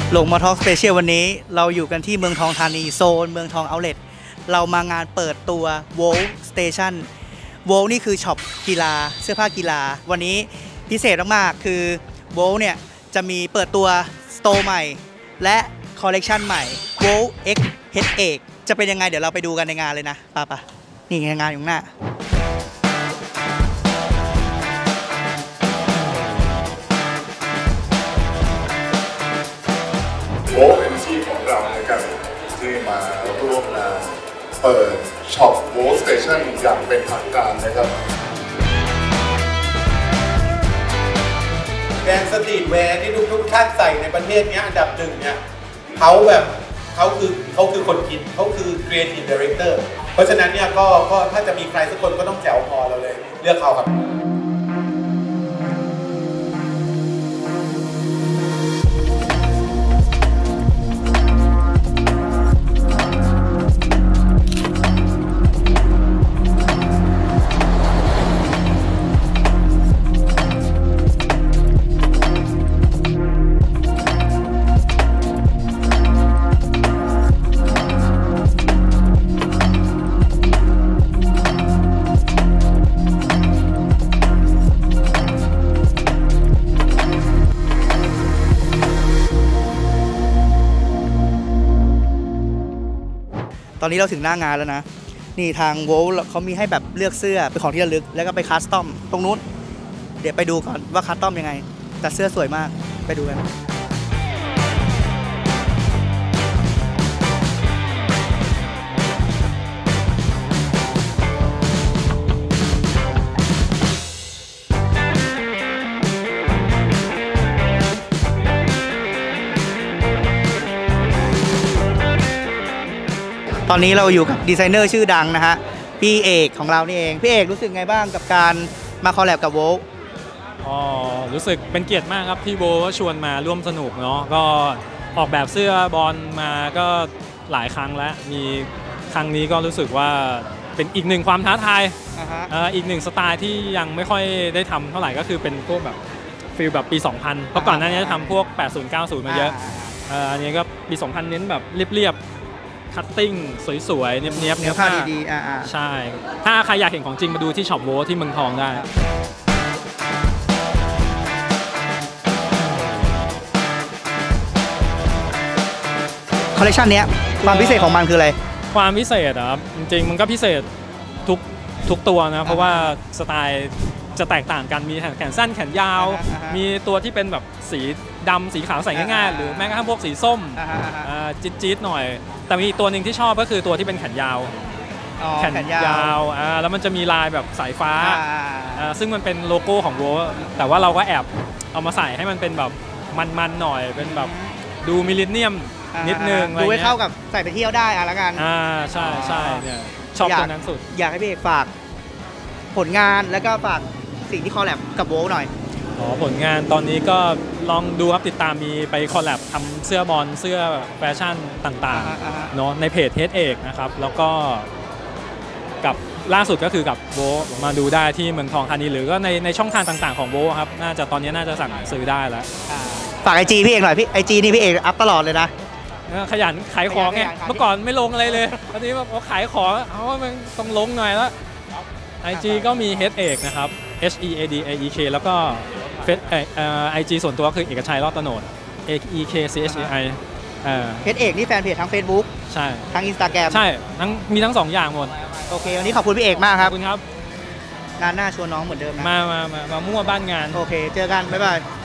หลงมาทอล์กสเปเชียลวันนี้เราอยู่กันที่เมืองทองธานีโซนเมืองทองเอาท์เลทเรามางานเปิดตัว Volt Station Volt นี่คือช็อปกีฬาเสื้อผ้ากีฬาวันนี้พิเศษมากๆคือ Volt เนี่ยจะมีเปิดตัวสโตร์ใหม่และคอลเลกชันใหม่ Volt X Headache จะเป็นยังไงเดี๋ยวเราไปดูกันในงานเลยนะป่ะนี่งานอยู่หน้าโบ๊ทเป็นที่ของเรานะครับที่มาร่วมงานเปิดช็อปโบ๊ทสเตชันอย่างเป็นทางการนะครับแบรนด์สตรีทแวร์ที่ทุกท่านใส่ในประเทศนี้อันดับหนึ่งเนี่ยเขาคือคนคิดเขาคือ Creative Director เพราะฉะนั้นเนี่ยก็ถ้าจะมีใครสักคนก็ต้องแจ๋วพอเราเลยเลือกเขาครับตอนนี้เราถึงหน้างานแล้วนะนี่ทาง Volt เขามีให้แบบเลือกเสื้อเป็นของที่ระลึกแล้วก็ไปคัสตอมตรงนู้นเดี๋ยวไปดูก่อนว่าคัสตอมยังไงแต่เสื้อสวยมากไปดูกันตอนนี้เราอยู่กับดีไซเนอร์ชื่อดังนะฮะพี่เอกของเรานี่เองพี่เอกรู้สึกไงบ้างกับการมาคอลแลบกับ Volt รู้สึกเป็นเกียรติมากครับที่ Volt ชวนมาร่วมสนุกเนาะก็ออกแบบเสื้อบอลมาก็หลายครั้งแล้วมีครั้งนี้ก็รู้สึกว่าเป็นอีกหนึ่งความท้าทายอีกหนึ่งสไตล์ที่ยังไม่ค่อยได้ทำเท่าไหร่ก็คือเป็นพวกแบบฟีลแบบปี 2000 เพราะก่อนหน้านี้จะทำพวก 80 90 มาเยอะอันนี้ก็ปี 2000 เน้นแบบเรียบคัตติ้งสวยๆเนียบๆเนื้อผ้าดีๆใช่ถ้าใครอยากเห็นของจริงมาดูที่ช็อป Volt ที่เมืองทองได้คอลเลคชันนี้ความพิเศษของมันคืออะไรความพิเศษครับจริงๆมันก็พิเศษทุกตัวนะเพราะว่าสไตล์จะแตกต่างกันมีแขนสั้นแขนยาวมีตัวที่เป็นแบบสีดำสีขาวใส่ง่ายๆหรือแม้กระทั่งพวกสีส้มจี๊ดๆหน่อยแต่มีตัวหนึ่งที่ชอบก็คือตัวที่เป็นแขนยาวแขนยาวแล้วมันจะมีลายแบบสายฟ้าซึ่งมันเป็นโลโก้ของ Volt แต่ว่าเราก็แอบเอามาใส่ให้มันเป็นแบบมันๆหน่อยเป็นแบบดูมิลเลนเนียมนิดนึงดูให้เข้ากับใส่ไปเที่ยวได้แล้วกันใช่เนี่ยชอบตัวนั้นสุดอยากให้พี่เอกฝากผลงานแล้วก็ฝากสิ่งที่คอลแลบกับ Volt หน่อยผลงานตอนนี้ก็ลองดูครับติดตามมีไปคอลแลบทำเสื้อบอลเสื้อแฟชั่นต่างๆเนาะในเพจ Headache นะครับแล้วก็กับล่าสุดก็คือกับ Volt มาดูได้ที่เมืองทองธานีหรือก็ในช่องทางต่างๆของ Volt ครับตอนนี้น่าจะสั่งซื้อได้แล้วฝาก IG พี่เอกหน่อยพี่ IG นี่พี่เอกอัพตลอดเลยนะขยันขายของไงเมื่อก่อนไม่ลงอะไรเลยตอนนี้พอขายของมันต้องลงหน่อยแล้ว IG ก็มี Headache นะครับ HEADAEK แล้วก็IG ส่วนตัวคือเอกชัยรอดตโนด EKCHAI Headache นี่แฟนเพจทั้ง Facebook ใช่ทั้ง Instagram ใช่มีทั้ง2อย่างหมดโอเควันนี้ขอบคุณพี่เอกมากครับขอบคุณครับงานหน้าชวนน้องเหมือนเดิมนะมามั่วบ้านงานโอเคเจอกันบ๊ายบาย